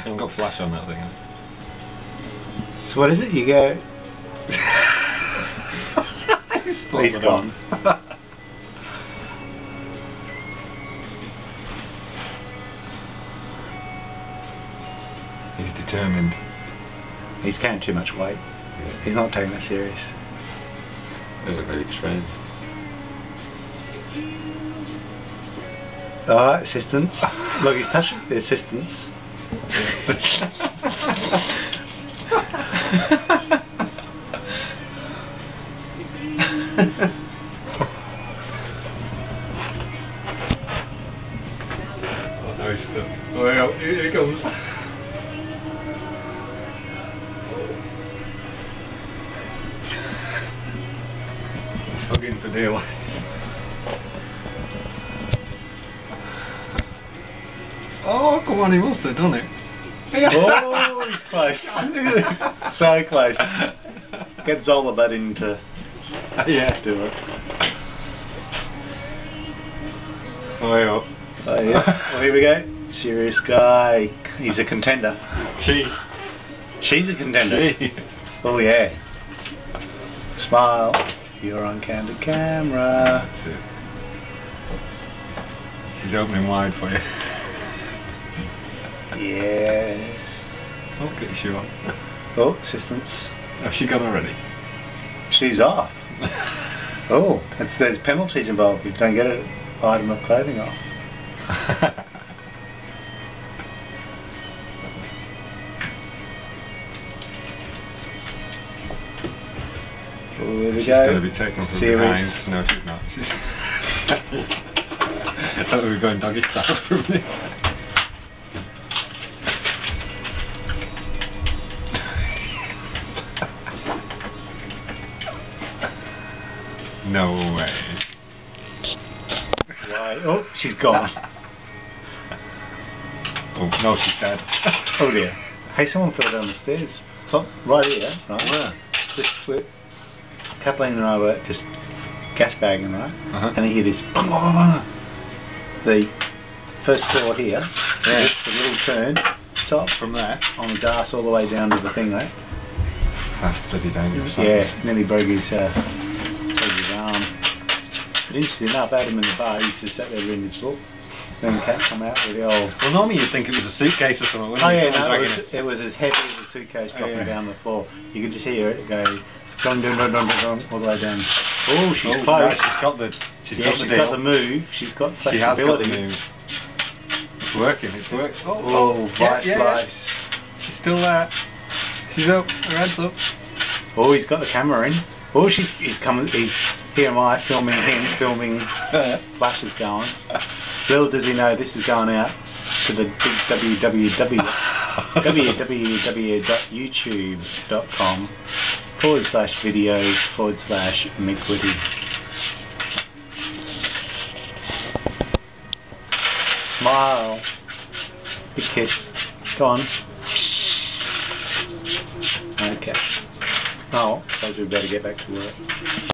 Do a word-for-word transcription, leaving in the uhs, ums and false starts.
haven't got flash on that thing. So what is it? You go... He's gone. He's determined. He's carrying too much weight. Yeah. He's not taking it serious. They look very trained. Alright, assistants. Look, he's touching the assistants. Oh no, he's still. Oh yeah, here he comes. He's hugging for dear life. Oh, come on, he must have done it. Oh, he's close. So close. Get Zola Budding to Yeah. do it. Oh yeah. Oh yeah. Well, here we go. Serious guy. He's a contender. She. She's a contender. She. Oh yeah. Smile. You're on candid camera. That's it. She's opening wide for you. Yes. Oh, get your shoe on. Oh, assistants. Has she gone already? She's off. Oh, it's, there's penalties involved if you don't get an item of clothing off. Oh, there we She's go. going to be taken from Series. behind. No, she's not. She's I thought we were going doggy style from this. No way. Right. Oh, she's gone. Oh, no, she's dead. Oh dear. Hey, someone fell down the stairs. So, right here, right? Where? Just with Kathleen and I were just gas bagging, right? Uh-huh. And I hear this. The first floor here. Yeah. The little turn. Top from that on the glass all the way down to the thing, right? That's bloody dangerous. Yeah, nearly broke his, uh, broke his arm. But interesting enough, Adam in the bar, he just sat there reading his book. Then the cat come out with the old... Well, normally you'd think it was a suitcase or something, wouldn't Oh you? yeah, Someone no, it dragging was, it was as heavy as a suitcase Oh, dropping yeah. down the floor. You could just hear it go, dun dun dun dun dun, dun all the way down. Oh, she's Oh, close. right, she's got the, she's yeah, got the she's deal. got the move. She's got She has got the flexibility. move. It's working, it's working. Oh, Oh, flash, yeah, yeah, flash. yeah. She's still there. She's up, her head's up. Oh, he's got the camera in. Oh, she's he's coming. He's here. Am I filming him? Filming flashes going. Little does he know this is going out to the www www.youtube.com forward slash videos forward slash Mick Smile. Big kiss. Go on. Okay. Oh, suppose we better get back to work.